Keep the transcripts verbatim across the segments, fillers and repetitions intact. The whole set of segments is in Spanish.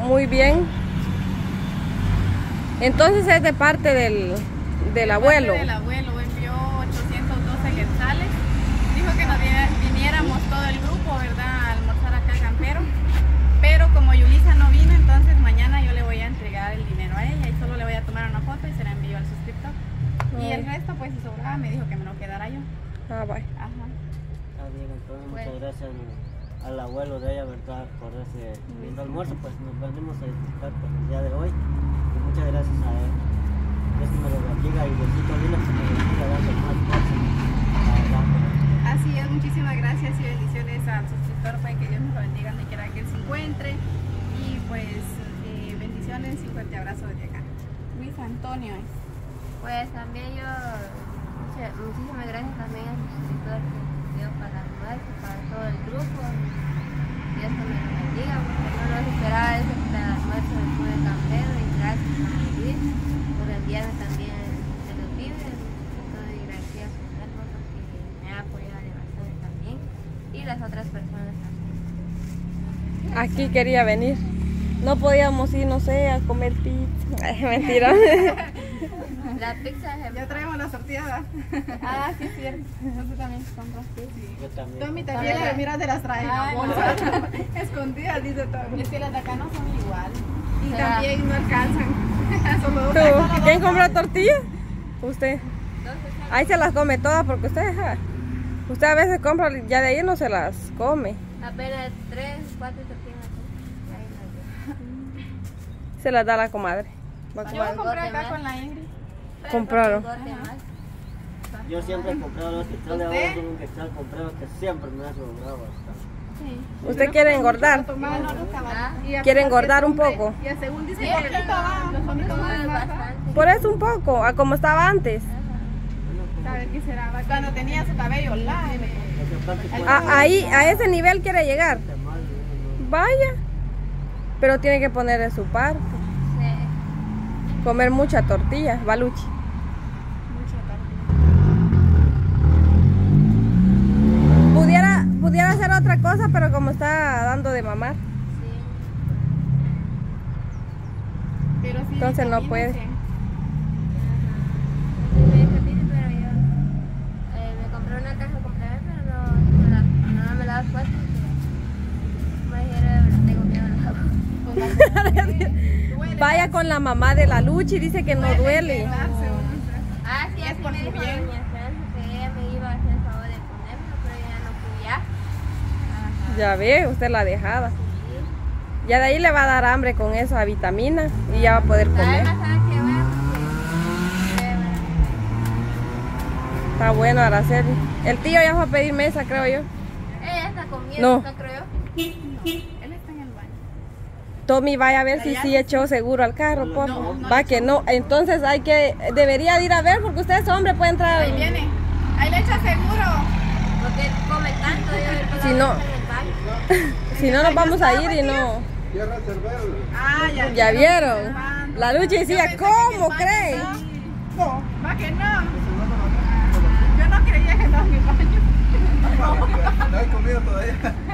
Muy bien. Entonces es de parte del, del abuelo. Del abuelo envió ochocientos doce quetzales. Dijo que nos viniéramos todo el grupo, ¿verdad? A almorzar acá al campero. Pero como Yulisa no vino, entonces mañana yo le voy a entregar el dinero a ella y solo le voy a tomar una foto y se la envío al suscriptor. Mm. Y el resto, pues si sobraba, me dijo que me lo quedara yo. Ah, bye. Ajá. Está bien, entonces Bueno. muchas gracias al, al abuelo de ella, ¿verdad? Por ese lindo almuerzo, pues nos venimos a disfrutar pues, el día de hoy. Y muchas gracias a él. Dios que me lo bendiga y Diosito lindo que me bendiga, darle más fuerza. Así es, muchísimas gracias y bendiciones al suscriptor, pues que Dios nos lo bendiga donde quiera que él se encuentre. Y pues eh, bendiciones y fuerte abrazo desde acá. Luis Antonio. Pues también yo, muchas, muchísimas gracias también al suscriptor que dio para el almuerzo, para todo el grupo. Dios que me lo bendiga, porque no nos esperaba ese almuerzo después de campero y gracias a Luis por enviarme también de los víveres. Estoy agradecida con él porque me ha apoyado bastante también y las otras personas también. Aquí quería venir. No podíamos ir, no sé, a comer pizza. Ay, mentira. La pizza se... Ya traemos las tortillas. Ah, sí, es cierto. Nosotros también compraste. Sí. Yo también. Tommy también las miras de las trae en la bolsa. Escondidas, dice Tommy. Es que las de acá no son igual. Y Será. también no alcanzan. Solo dos. ¿Tú? ¿Quién compró tortilla? Usted. Entonces, Ahí se las come todas porque usted, ja, usted a veces compra, ya de ahí no se las come. apenas tres, cuatro tortillas. Ahí las veo. Se las da la comadre. Va a Yo comer. compré acá con la Ingrid. Compraron. Yo siempre he comprado los quetzales, ¿Usted? ahora tengo un quetzal comprado que siempre me ha sobrado bastante. Sí. ¿Usted quiere engordar? ¿Quiere engordar un poco? Y según dice que los hombres comen más. Por eso un poco, a como estaba antes. A ver qué será. Cuando tenía su cabello largo. Porque aparte A, ahí, a ese nivel quiere llegar. Vaya. Pero tiene que poner de su parte. Comer mucha tortilla, baluchi. Pudiera, pudiera hacer otra cosa, pero como está dando de mamar, Pero sí, entonces no puede. Me pero yo eh, me compré una caja completa, pero no, no, la, no me la he puesto. Me dijeron, tengo miedo a la Vaya con la mamá de la Luchi, dice que no duele. Ah, sí, Es así por me su dijo bien. doña Francia que ella me iba a hacer el favor de ponérmelo, pero ella no podía. Ya ve, usted la dejada. Ya de ahí le va a dar hambre con esa vitamina y ya va a poder comer. Además, ¿sabes qué? Bueno, porque, eh, Está bueno, Araceli. El tío ya fue a pedir mesa, creo yo. ella está comiendo, No. ¿no creo yo? Él está en el baño. Tommy vaya a ver si sí echó seguro al carro, por No, no va que no. Entonces hay que, debería de ir a ver porque usted es hombre, puede entrar. Ahí viene. Ahí le echa seguro. Porque come tanto, yo Si no, en el baño. si no nos vamos a ir y no. Ah, ya. Ya vieron. La Luchi decía, ¿cómo cree? No, va que no. Yo no creía que estaba en el baño. No hay comida todavía.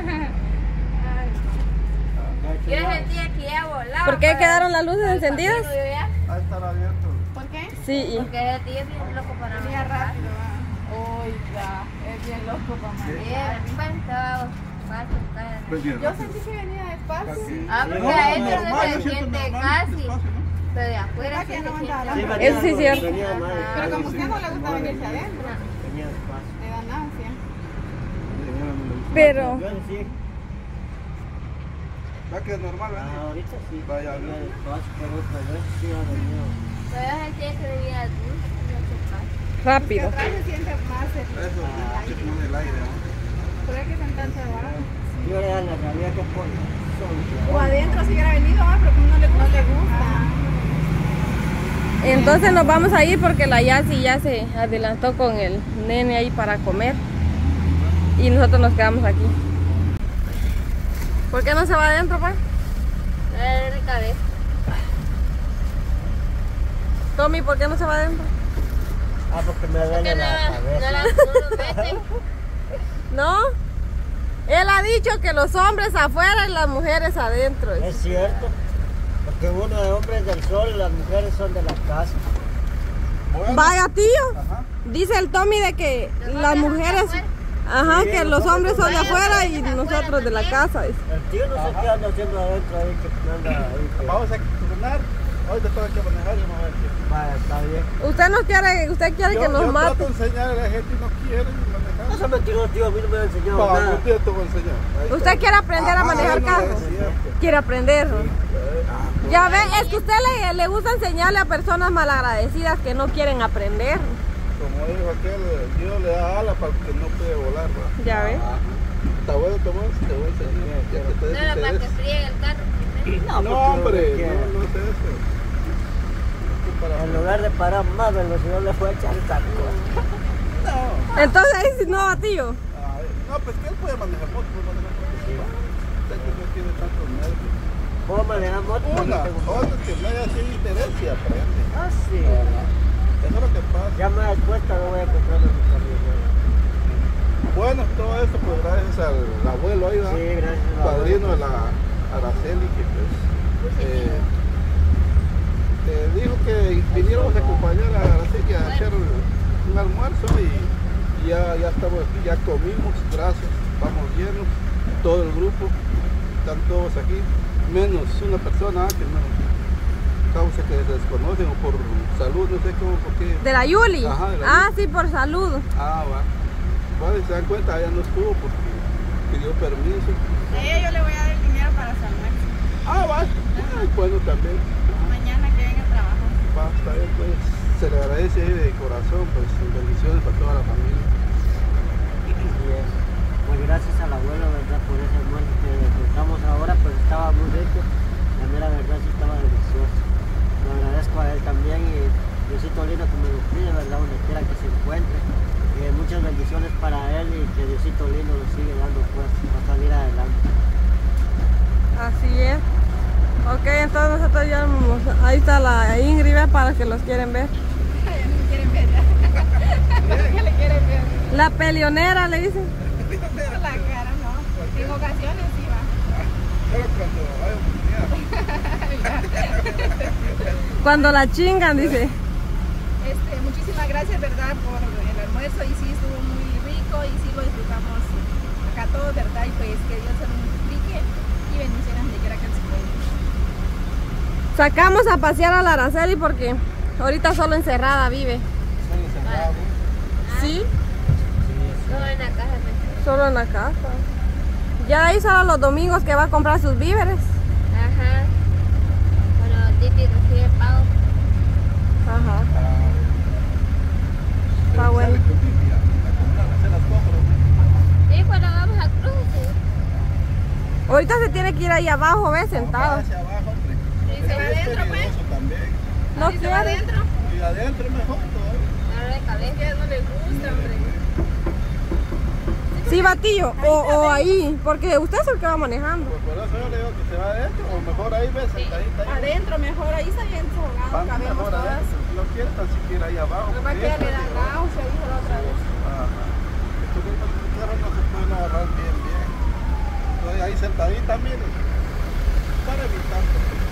Yo sentía que ya volaba. ¿Por qué para- quedaron las luces para el encendidas? camino, yo ya. Va a estar abierto. ¿Por qué? Sí, y Porque ese tío es bien loco para Venía manejar. rápido. Oiga, es bien loco para manejar. Bien, pues, estaba fácil, cara. Pues bien. Yo sentí que venía despacio. Ah, porque No, adentro normal, no se yo siento siente normal, casi. despacio, ¿no? Pero de afuera ¿Verdad sí que se no siente. andaba? Sí, Eso sí es cierto. venía de madre. Pero como a usted no le gusta venirse adentro, Venía despacio. le da náusea. pero Yo sí, Va que es normal, ah, ¿verdad? ahorita sí. Vaya, venía despacio, pero otra vez sí ha venido. Pero yo sentía que venía dulce, no sé qué. rápido. Atrás se siente más el Eso, que pone el aire, ¿no? Pero es que son tan cerrados. Yo era la realidad que por O adentro si hubiera venido, ah, pero como no le, no le gusta. Entonces nos vamos a ir porque la Yasi ya se adelantó con el nene ahí para comer. Y nosotros nos quedamos aquí. ¿Por qué no se va adentro, pues? Es de cabeza. Tommy, ¿por qué no se va adentro? Ah, porque me Porque duele no, la la- no, la, cabeza. no lo meten. ¿No? Él ha dicho que los hombres afuera y las mujeres adentro. Es cierto. Porque uno de hombres del sol y las mujeres son de la casa. Bueno, Vaya tío, ajá. dice el Tommy de que las mujeres, ajá, Sí, que los los hombres son de hombres afuera y nosotros de la casa. dice. El tío no sé qué anda haciendo adentro ahí, que anda ahí. que- Vamos a entrenar. Hoy te toca que manejar y no ver qué. Vaya, está bien. Usted nos quiere, usted quiere que Yo, nos yo trato mate. de enseñar a la gente y no quiere No manejar. se mentiroso, tío, a mí no me ha enseñado Va, nada. un día te voy a enseñar. Ahí Usted está. quiere aprender a Ajá, manejar no, carro. es cierto. Quiere aprender. ¿no? Ah, Ya ve, es que usted le, le gusta enseñarle a personas malagradecidas que no quieren aprender. Como dijo aquel, Dios le da alas para el que no puede volar, ¿va? Ya ve. Ajá. Está bueno, Tomás, te voy a enseñar. Ya que te No era para que desintereses. friegue el carro primero. No, No, porque hombre, que no, no es eso. Es que para- en lugar de parar más velocidad le fue a echar saco. No. Entonces ahí sí no va, tío. Ay, no, pues que él puede manejar moto, puede manejar moto. Sí. Sé que no tiene tantos nervios. ¿Puedo manejar moto? Una, otra que no haya sido interés y aprende. Ah, sí. Eso es lo que pasa. Ya más cuesta no voy a comprar una camioneta. Bueno, todo esto pues gracias al abuelo ahí, ¿va? Sí, gracias al Padrino abuelo. de la Araceli, que pues eh, eh, dijo que viniéramos a acompañar a Araceli a hacer un almuerzo y, y ya, ya estamos aquí, ya comimos, gracias, vamos llenos, todo el grupo, están todos aquí, menos una persona que no, causa que desconocen o por salud, no sé cómo, por qué. De la Yuli. Ajá, de la Ah, Yuli. sí, por salud. Ah, va. Bueno, si se dan cuenta, ella no estuvo porque pidió permiso. A ella yo le voy a dar el dinero para su almuerzo. Ah, va. Ay, bueno, también. Mañana que venga a trabajar. Va, está bien, pues. Se le agradece ahí de corazón, pues, bendiciones para toda la familia. Así es. Pues gracias al abuelo, ¿verdad? Por ese almuerzo que disfrutamos ahora, pues estaba muy rico. A mí la verdad sí estaba delicioso. Le agradezco a él también y Diosito lindo que me lo cuide, ¿verdad? Donde quiera que se encuentre. Eh, muchas bendiciones para él y que Diosito lindo lo sigue dando pues para salir adelante. Así es. Ok, entonces nosotros ya vamos. Ahí está la Ingrid, ¿ve? Para que los quieren ver. Ya no quieren ver. ¿Qué le quieren ver? La peleonera le dicen. La cara, no. En ocasiones sí va. Solo cuando hay oportunidad. Cuando la chingan, dice. Este, muchísimas gracias, ¿verdad? Por el almuerzo y sí estuvo muy rico y sí lo disfrutamos acá todos, ¿verdad? Y pues que Dios se lo multiplique y bendiciones donde quiera que él se pueda. Sacamos a pasear a la Araceli porque ahorita solo encerrada vive. Solo cerrado. ¿Sí? No en la casa, pues. Solo en la casa. Ya ahí solo los domingos que va a comprar sus víveres. Ajá. Bueno, Titi recibe pago. Ajá. Ah, Está pero bueno. sale con Titi a, a comprar, a hacer las compras. Sí, cuando vamos a Cruz, sí. Ahorita se tiene que ir ahí abajo, ¿ves? Sentado. Hacia abajo, hombre. ¿Y se va Es adentro, pues? peligroso también. No ¿Y se va quiere. adentro? Y adentro es mejor todavía. Ahora de Es cabeza. que no les gusta, hombre. Sí, Batillo. O, o ahí. Porque usted es el que va manejando. Pues por eso yo le digo que se va adentro, o mejor ahí ves, sentadita ahí. Adentro mejor, ahí está bien desahogado, Vamos cabemos mejor todas. adentro, si no quiere tan siquiera ahí abajo. Lo más porque que esto le es da peligroso. náusea, dijo la otra vez. Ajá. Estos mismos carros no se pueden agarrar bien, bien. Entonces ahí sentadita, miren, para evitar.